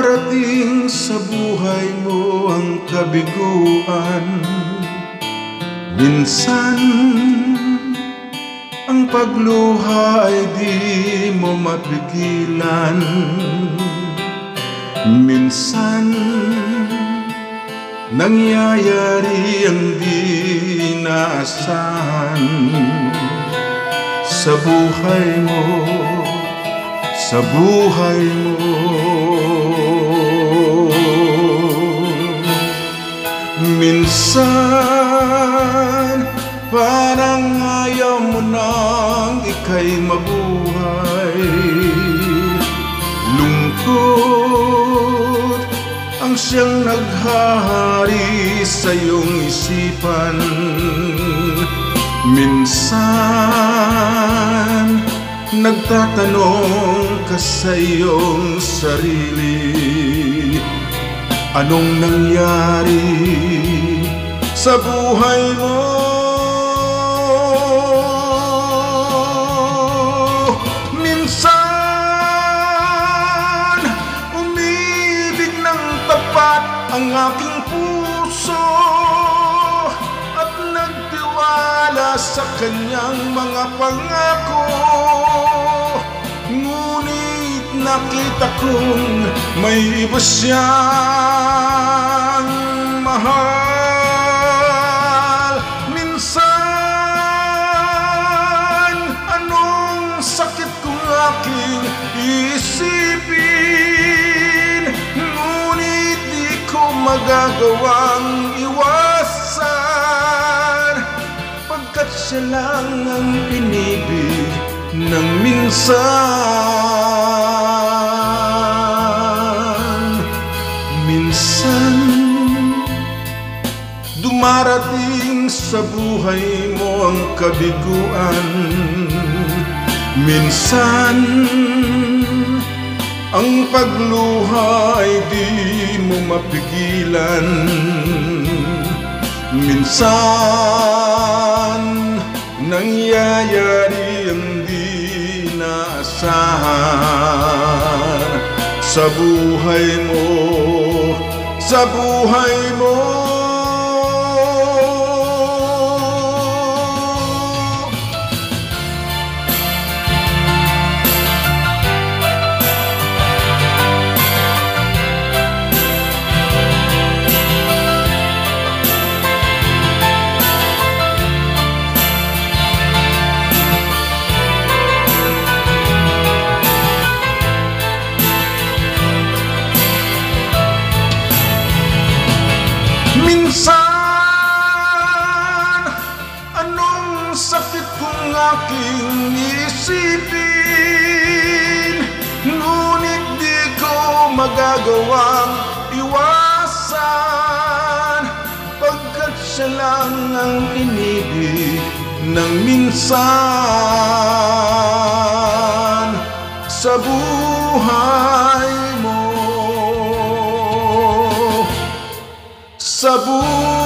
Dumarating sa buhay mo ang kabiguan. Minsan ang pagluha ay di mo mapigilan. Minsan nangyayari ang di inaasahan sa buhay mo, sa buhay mo. Minsan parang ayaw mo nang ika'y mabuhay. Lungkot ang siyang naghahari sa iyong isipan. Minsan nagtatanong ka sa iyong sarili, anong nangyari sa buhay mo? Minsan umibig ng tapat ang aking puso at nagtiwala sa kanyang mga pangako. Ngunit nakita kong may iba siyang mahal. Minsan anong sakit kong aking isipin, ngunit di ko magagawang iwasan, pagkat siya lang ang inibig ng minsan. Minsan dumarating sa buhay mo ang kabiguan. Minsan ang pagluha ay di mo mapigilan. Minsan nangyayari ang di inaasahan sa buhay mo, sa buhay mo. Minsan anong sakit kong aking isipin, ngunit di ko magagawang iwasan, pagkat siya lang ang inibig ng minsan sa buhay mo, sa buhay.